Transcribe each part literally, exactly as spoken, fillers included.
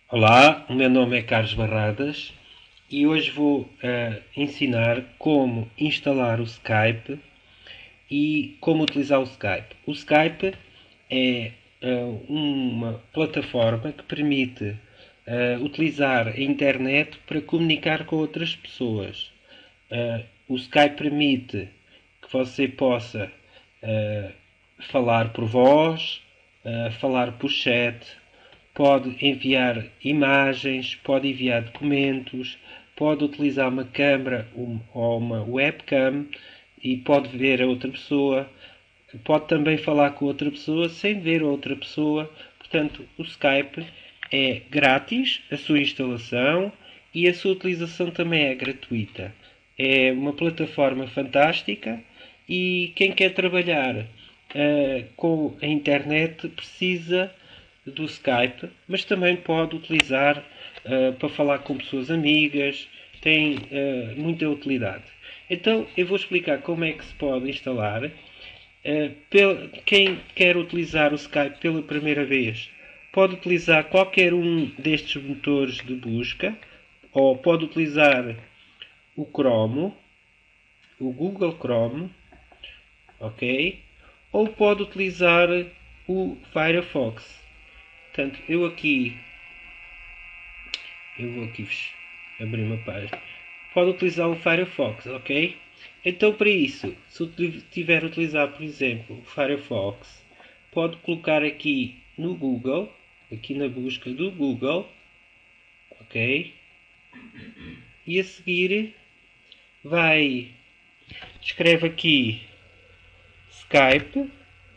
Olá, o meu nome é Carlos Barradas e hoje vou eh, ensinar como instalar o Skype e como utilizar o Skype. O Skype é eh, uma plataforma que permite eh, utilizar a internet para comunicar com outras pessoas. Eh, o Skype permite que você possa eh, falar por voz, eh, falar por chat, pode enviar imagens, pode enviar documentos, pode utilizar uma câmera ou uma webcam e pode ver a outra pessoa, pode também falar com outra pessoa sem ver a outra pessoa. Portanto, o Skype é grátis, a sua instalação, e a sua utilização também é gratuita. É uma plataforma fantástica e quem quer trabalhar uh, com a internet precisa do Skype, mas também pode utilizar uh, para falar com pessoas amigas, tem uh, muita utilidade. Então eu vou explicar como é que se pode instalar. Uh, quem quer utilizar o Skype pela primeira vez pode utilizar qualquer um destes motores de busca, ou pode utilizar o Chrome, o Google Chrome, ok? Ou pode utilizar o Firefox. Portanto, eu aqui eu vou aqui abrir uma página. Pode utilizar o Firefox, ok? Então, para isso, se tiver a utilizar, por exemplo, o Firefox, pode colocar aqui no Google, aqui na busca do Google, ok? E a seguir vai, escreve aqui Skype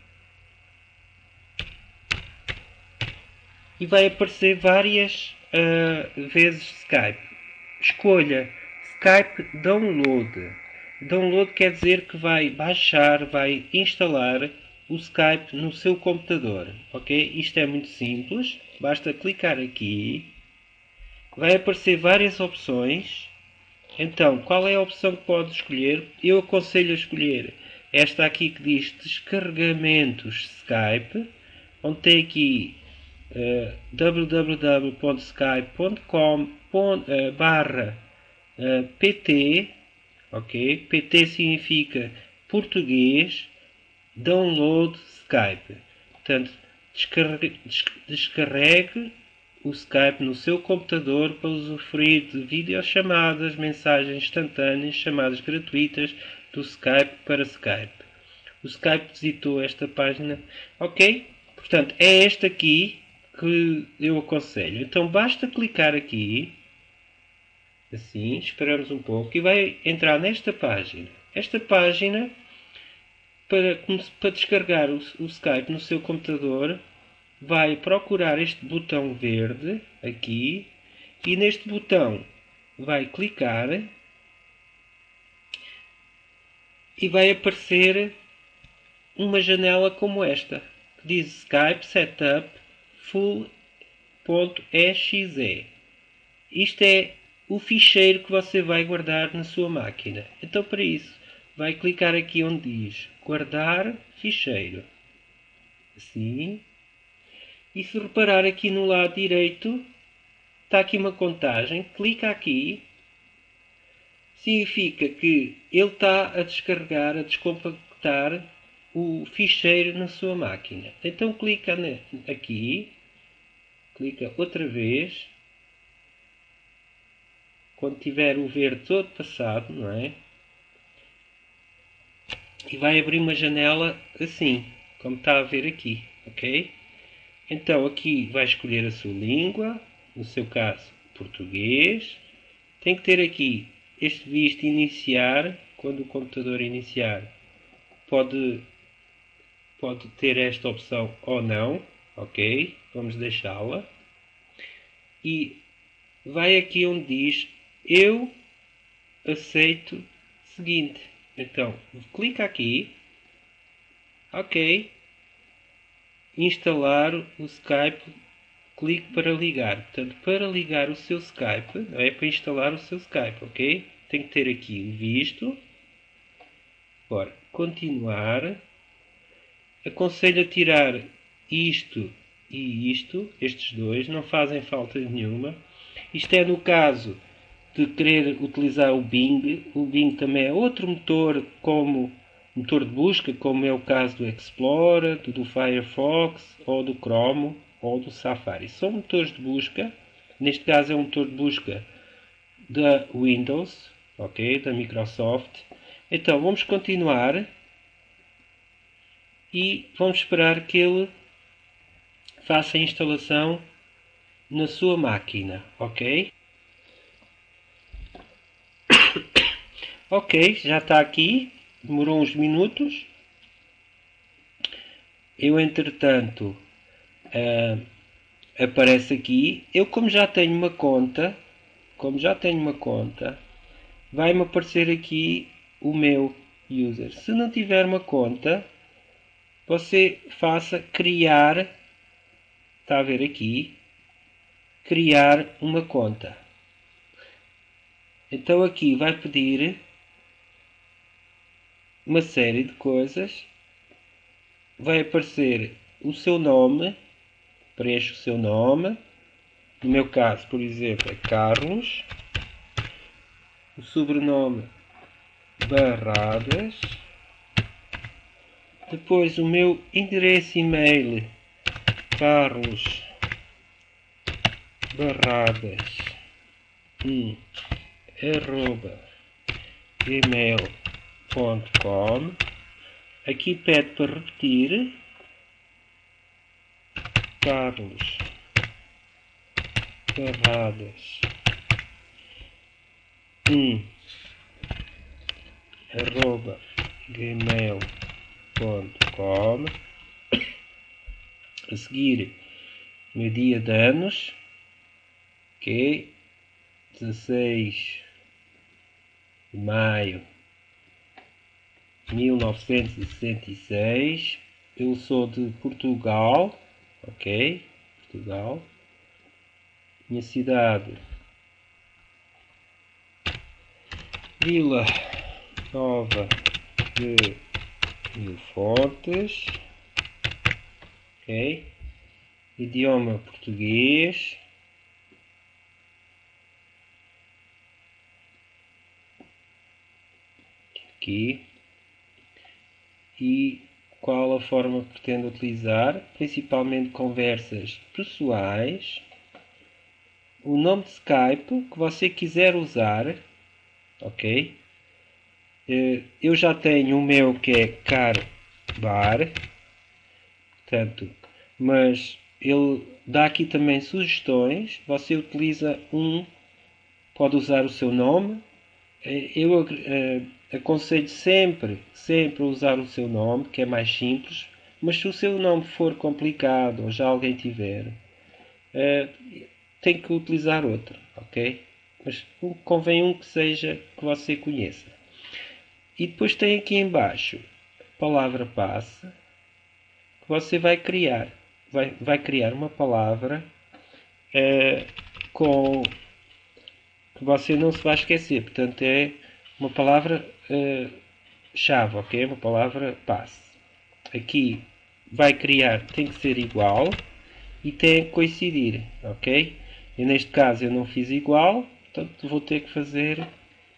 e vai aparecer várias uh, vezes Skype. Escolha Skype Download. Download quer dizer que vai baixar, vai instalar o Skype no seu computador. Ok? Isto é muito simples. Basta clicar aqui. Vai aparecer várias opções. Então, qual é a opção que pode escolher? Eu aconselho a escolher esta aqui que diz Descarregamentos Skype, onde tem aqui uh, w w w ponto skype ponto com barra pt, ok? P T significa português, download Skype. Portanto, descarregue, descarregue o Skype no seu computador para usufruir de videochamadas, mensagens instantâneas, chamadas gratuitas do Skype para Skype. O Skype visitou esta página, ok? Portanto, é esta aqui que eu aconselho. Então, basta clicar aqui, assim, esperamos um pouco, e vai entrar nesta página. Esta página, para, para descarregar o, o Skype no seu computador, vai procurar este botão verde aqui e neste botão vai clicar e vai aparecer uma janela como esta que diz Skype Setup Full.exe. Isto é o ficheiro que você vai guardar na sua máquina. Então, para isso, vai clicar aqui onde diz guardar ficheiro, assim. E se reparar aqui no lado direito, está aqui uma contagem. Clica aqui. Significa que ele está a descarregar, a descompactar o ficheiro na sua máquina. Então clica aqui. Clica outra vez. Quando tiver o verde todo passado, não é? E vai abrir uma janela assim, como está a ver aqui, ok? Então aqui vai escolher a sua língua, no seu caso português. Tem que ter aqui este visto iniciar, quando o computador iniciar, pode, pode ter esta opção ou não, ok? Vamos deixá-la. E vai aqui onde diz eu aceito seguinte. Então, clica aqui, ok. Instalar o Skype, clique para ligar. Portanto, para ligar o seu Skype, não é para instalar o seu Skype, ok? Tem que ter aqui o visto. Agora, continuar. Aconselho a tirar isto e isto, estes dois, não fazem falta nenhuma. Isto é no caso de querer utilizar o Bing. O Bing também é outro motor como motor de busca, como é o caso do Explorer, do Firefox, ou do Chrome, ou do Safari. São motores de busca. Neste caso é um motor de busca da Windows, ok, da Microsoft. Então vamos continuar e vamos esperar que ele faça a instalação na sua máquina, ok? Ok, já está aqui, demorou uns minutos. Eu, entretanto, uh, aparece aqui. Eu, como já tenho uma conta, como já tenho uma conta, vai-me aparecer aqui o meu user. Se não tiver uma conta, você faça criar, está a ver aqui, criar uma conta. Então aqui vai pedir uma série de coisas. Vai aparecer o seu nome, preenche o seu nome. No meu caso, por exemplo, é Carlos. O sobrenome Barradas. Depois o meu endereço e-mail, Carlos Barradas um, arroba gmail ponto com. Aqui pede para repetir. Carlos Barradas um, arroba gmail ponto com. A seguir, meu dia de anos, ok, dezesseis de maio de mil novecentos e sessenta e seis. Eu sou de Portugal, ok, Portugal. Minha cidade, Vila Nova de Mil Fontes, ok. Idioma português. Aqui. E qual a forma que pretendo utilizar? Principalmente conversas pessoais. O nome de Skype que você quiser usar, ok? Eu já tenho o meu que é Carbar, portanto, mas ele dá aqui também sugestões. Você utiliza um, pode usar o seu nome. Eu uh, aconselho sempre, sempre a usar o seu nome, que é mais simples. Mas se o seu nome for complicado ou já alguém tiver, uh, tem que utilizar outro, ok? Mas convém um que seja que você conheça. E depois tem aqui embaixo a palavra passe, que você vai criar. Vai, vai criar uma palavra uh, com que você não se vai esquecer. Portanto, é uma palavra uh, chave, ok? Uma palavra passe. Aqui vai criar, tem que ser igual e tem que coincidir, ok? E neste caso eu não fiz igual, portanto vou ter que fazer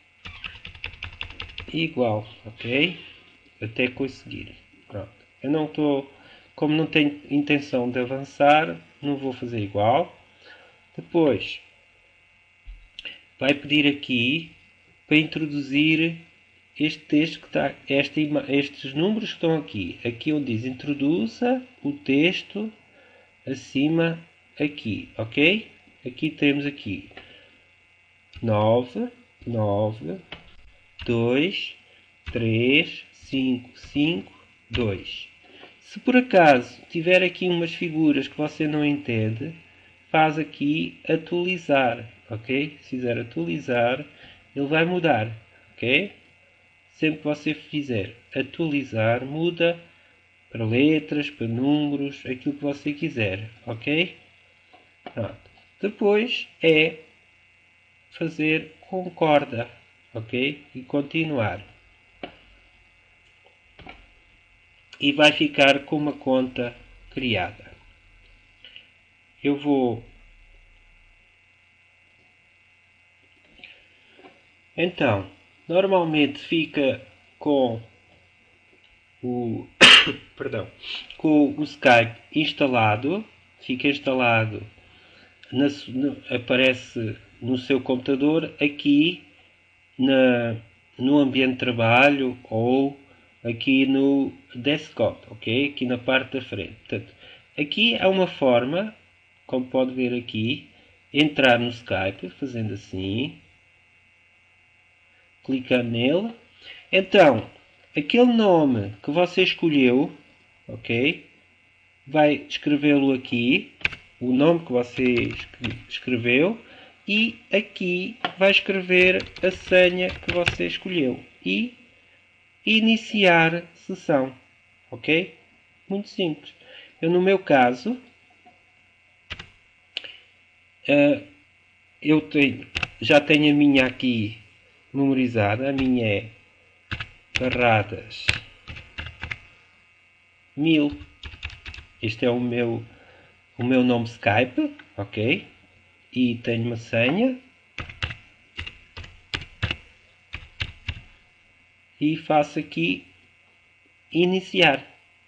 igual, ok? Até conseguir. Pronto. Eu não estou, como não tenho intenção de avançar, não vou fazer igual. Depois vai pedir aqui para introduzir este texto que está, esta, estes números que estão aqui. Aqui onde diz introduza o texto acima aqui, ok? Aqui temos aqui nove, nove, dois, três, cinco, cinco, dois. Se por acaso tiver aqui umas figuras que você não entende, faz aqui atualizar, ok? Se fizer atualizar, ele vai mudar, ok? Sempre que você fizer atualizar, muda para letras, para números, aquilo que você quiser, ok? Pronto. Depois é fazer concorda, ok? E continuar. E vai ficar com uma conta criada. eu vou... Então, normalmente fica com o, perdão, com o Skype instalado, fica instalado, na, no, aparece no seu computador aqui na, no ambiente de trabalho ou aqui no desktop, ok? Aqui na parte da frente. Portanto, aqui há uma forma, como pode ver aqui, entrar no Skype, fazendo assim, clicando nele. Então, aquele nome que você escolheu, ok? Vai escrevê-lo aqui, o nome que você escreveu, e aqui vai escrever a senha que você escolheu e iniciar sessão, ok? Muito simples. Eu, no meu caso, uh, eu tenho, já tenho a minha aqui memorizada. A minha é Barradas mil. Este é o meu, o meu nome Skype, ok? E tenho uma senha. E faço aqui iniciar.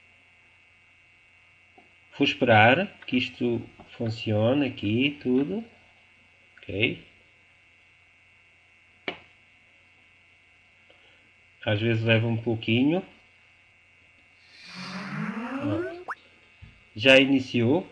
Vou esperar que isto funcione aqui, tudo. Ok? Às vezes leva um pouquinho. Já iniciou.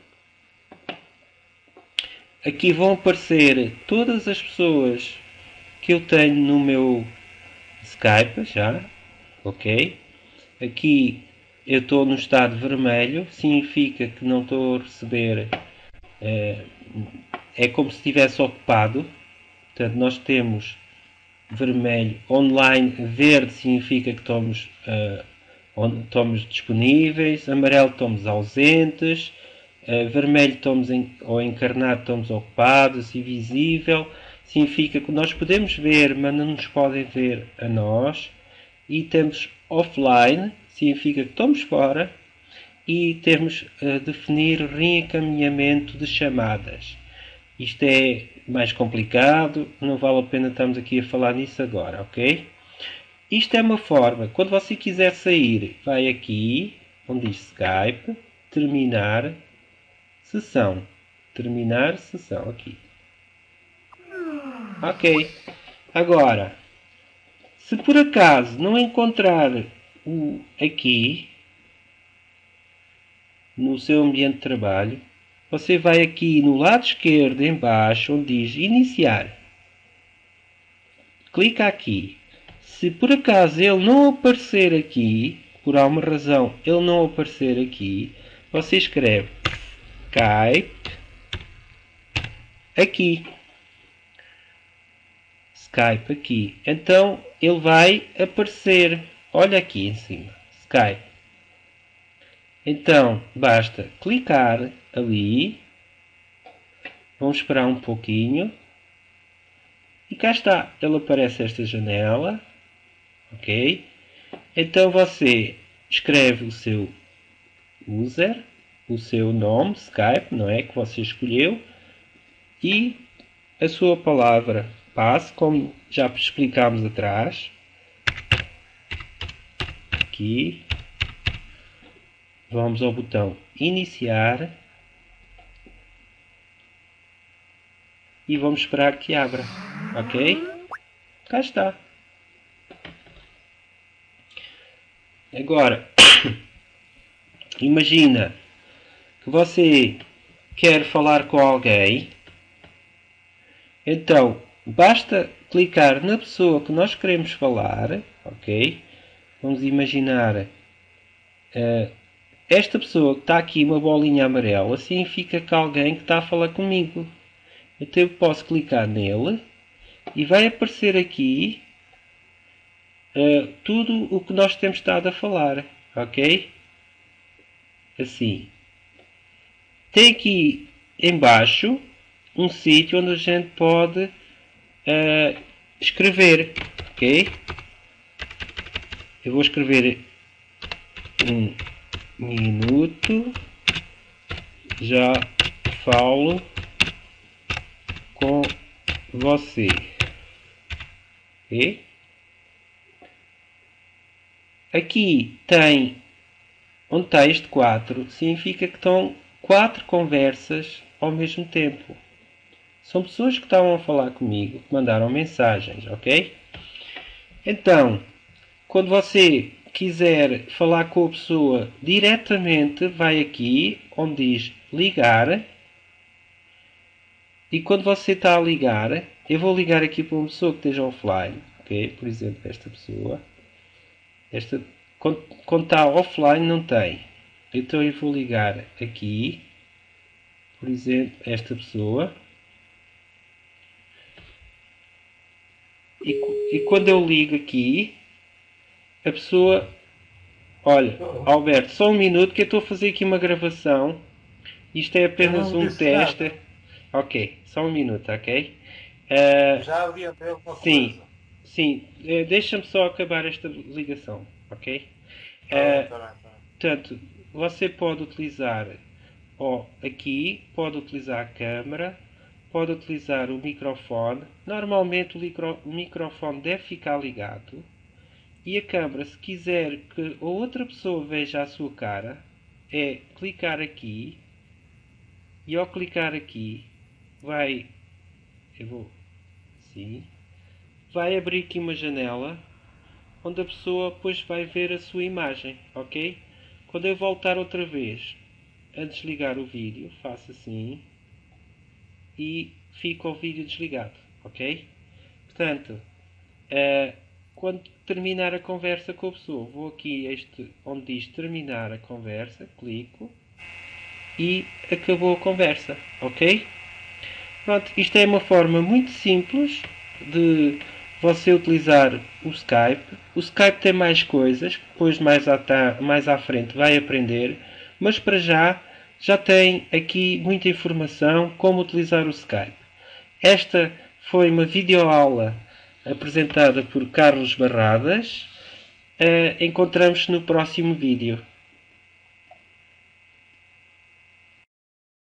Aqui vão aparecer todas as pessoas que eu tenho no meu Skype já, ok? Aqui eu estou no estado vermelho, significa que não estou a receber, é, é como se estivesse ocupado. Portanto, nós temos vermelho online, verde significa que estamos, uh, estamos disponíveis, amarelo estamos ausentes, uh, vermelho estamos em, ou encarnado estamos ocupados, invisível significa que nós podemos ver, mas não nos podem ver a nós. E temos offline, significa que estamos fora. E temos a definir reencaminhamento de chamadas. Isto é mais complicado, não vale a pena estarmos aqui a falar nisso agora, ok? Isto é uma forma, quando você quiser sair, vai aqui, onde diz Skype, terminar sessão. Terminar sessão, aqui. Ok. Agora, se por acaso não encontrar o aqui, no seu ambiente de trabalho, você vai aqui no lado esquerdo, em baixo, onde diz iniciar. Clica aqui. Se por acaso ele não aparecer aqui, por alguma razão ele não aparecer aqui, você escreve Skype aqui. Skype aqui. Então ele vai aparecer. Olha aqui em cima. Skype. Então basta clicar ali. Vamos esperar um pouquinho. E cá está. Ele aparece esta janela. Ok? Então você escreve o seu user, o seu nome, Skype, não é? Que você escolheu. E a sua palavra passe, como já explicámos atrás. Aqui. Vamos ao botão iniciar. E vamos esperar que abra. Ok? Cá está. Agora, imagina que você quer falar com alguém. Então, basta clicar na pessoa que nós queremos falar. Ok? Vamos imaginar uh, esta pessoa que está aqui, uma bolinha amarela, significa que alguém que está a falar comigo. Então eu posso clicar nele e vai aparecer aqui uh, tudo o que nós temos estado a falar. Ok? Assim. Tem aqui embaixo um sítio onde a gente pode uh, escrever. Ok? Eu vou escrever um minuto já falo com você. E aqui tem onde está este quatro, significa que estão quatro conversas ao mesmo tempo. São pessoas que estavam a falar comigo, que mandaram mensagens, ok? Então, quando você quiser falar com a pessoa diretamente, vai aqui onde diz ligar. E quando você está a ligar, eu vou ligar aqui para uma pessoa que esteja offline, ok? Por exemplo, esta pessoa. Esta, quando, quando está offline não tem. Então eu vou ligar aqui, por exemplo, esta pessoa. E, e quando eu ligo aqui, a pessoa... Olha, Alberto, só um minuto que eu estou a fazer aqui uma gravação. Isto é apenas um teste. Nada. Ok, só um minuto, ok? Uh, Já havia alguma coisa. Sim, sim. Uh, Deixa-me só acabar esta ligação, ok? Tá bem, tá bem, tá bem. Portanto, você pode utilizar ó, aqui, pode utilizar a câmera, pode utilizar o microfone. Normalmente o, micro, o microfone deve ficar ligado. E a câmera, se quiser que a outra pessoa veja a sua cara, é clicar aqui. E ao clicar aqui, vai... Eu vou... Sim. Vai abrir aqui uma janela, onde a pessoa depois vai ver a sua imagem, ok? Quando eu voltar outra vez a desligar o vídeo, faço assim e fica o vídeo desligado, ok? Portanto, uh, quando terminar a conversa com a pessoa, vou aqui este onde diz terminar a conversa, clico e acabou a conversa, ok? Pronto, isto é uma forma muito simples de você utilizar o Skype. O Skype tem mais coisas, depois mais à, mais à frente vai aprender, mas para já já tem aqui muita informação como utilizar o Skype. Esta foi uma videoaula apresentada por Carlos Barradas. Uh, encontramos-nos no próximo vídeo.